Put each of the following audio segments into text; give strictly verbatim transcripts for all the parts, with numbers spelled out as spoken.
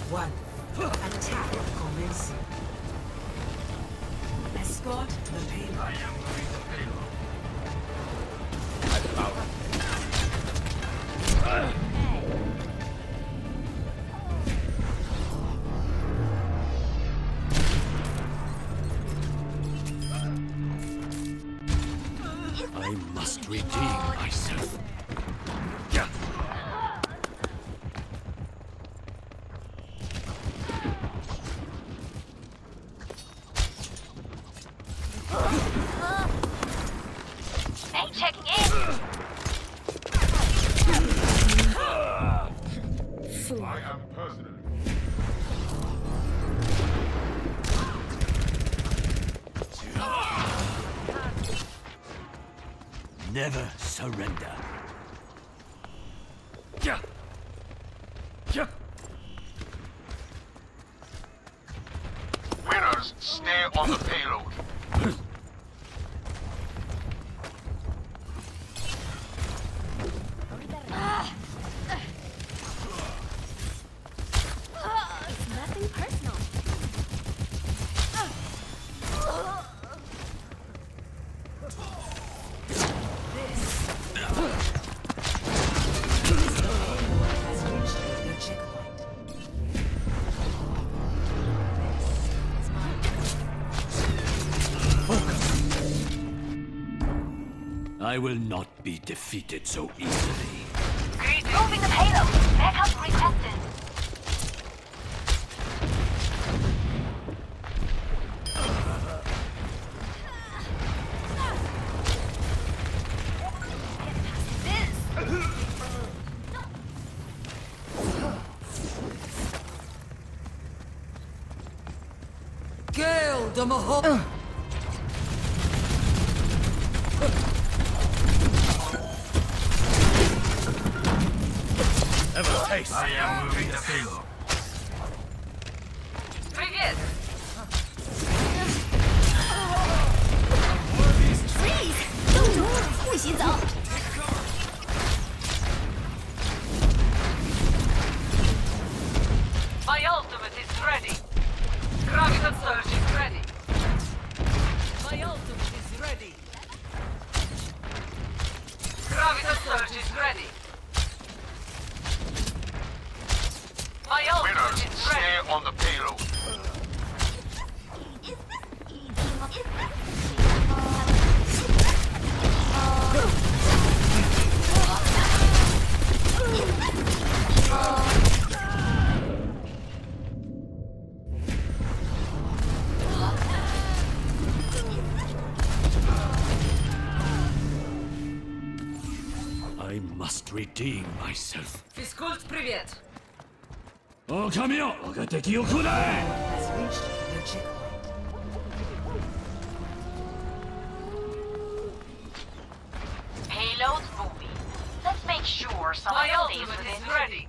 one. Attack commencing. Escort the payload. I am moving the payload. I power. I must redeem myself. Hey, checking in. I am president. Never surrender. Winners, stay on the payload. It's nothing personal. Has reached your checkpoint. I will not be defeated so easily. Moving the payload. Backup retested. Gale de Mahal. Ever taste? I am moving the payload. Привет. Freeze! 洞主，不许走。 My ultimate is ready. Graviton surge is ready. My ultimate is ready. Graviton surge is ready. My ultimate Winners, is stay ready. on the payload. I must redeem myself. Физкульт, привет. Oh, come here! I'll get you kunai! Has reached your checkpoint. Payload moving. Let's make sure someone My stays ultimate within. is ready.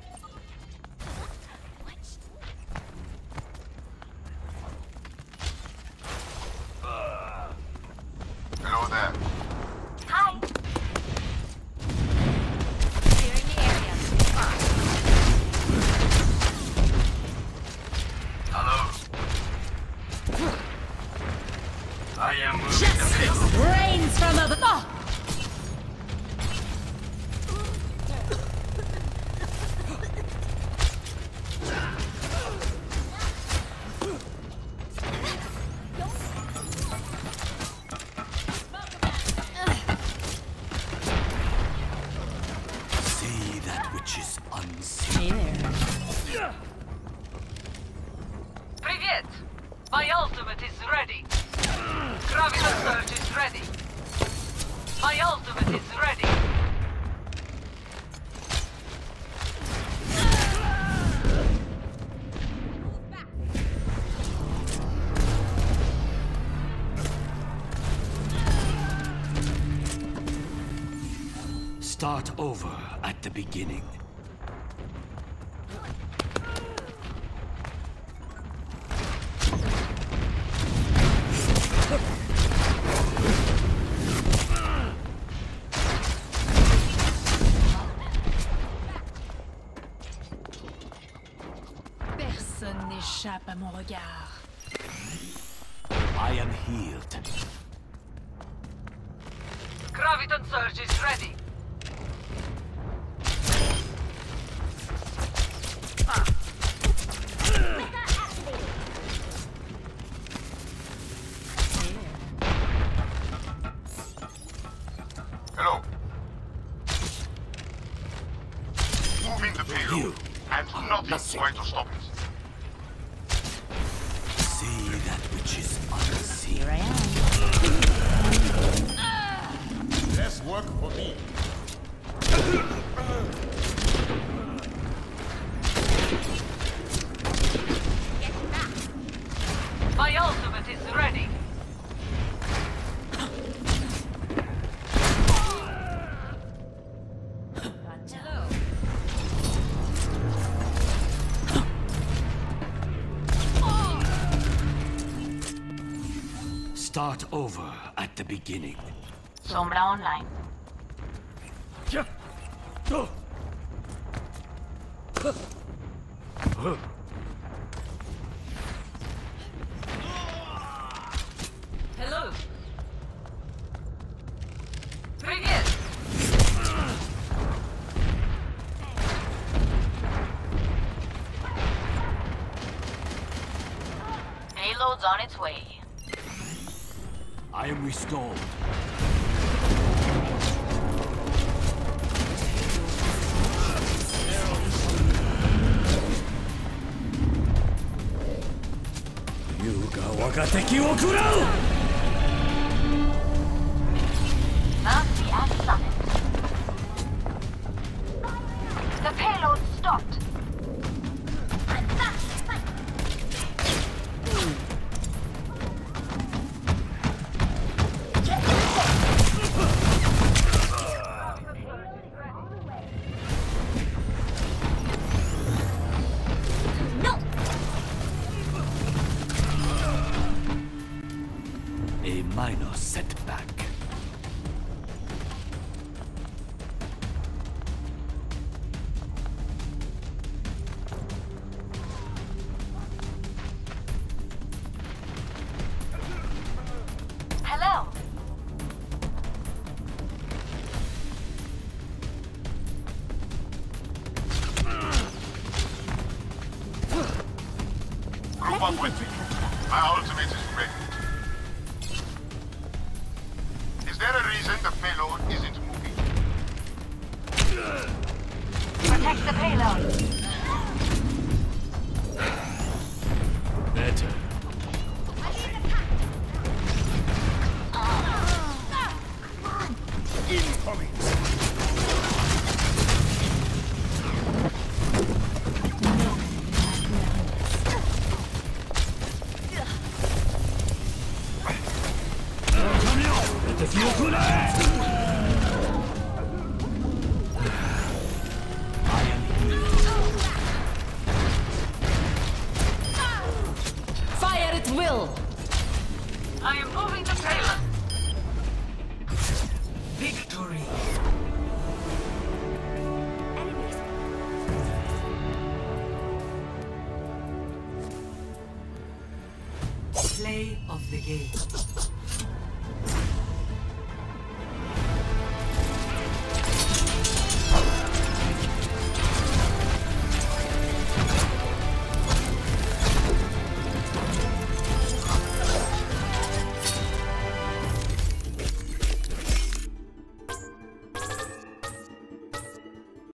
Hello there. Hi. Clearing the area. Hello. I am moving the payload. Brains from above. See that which is unseen. Привет. My ultimate is ready. Graviton surge is ready. My ultimate is ready. Start over at the beginning. Perce. Personne n'échappe à mon regard. I am healed. Graviton Surge is ready. Hello. Moving the payload. You. And nothing Nothing. going to stop it. See that which is unseen. Here I am. Less work for me. My ultimate is ready. Hello. Start over at the beginning. Sombra online. Hello. Begin. Payload's on its way. I am restored. Yuga waga teki wo kurau! Nazi at summit. The payload stopped. A minor setback. Hello. Group up with me. My ultimate is ready. Is there a reason the payload isn't moving? Protect the payload. Better. Incoming! Fire at will! I am moving the payload. Victory. Play of the game.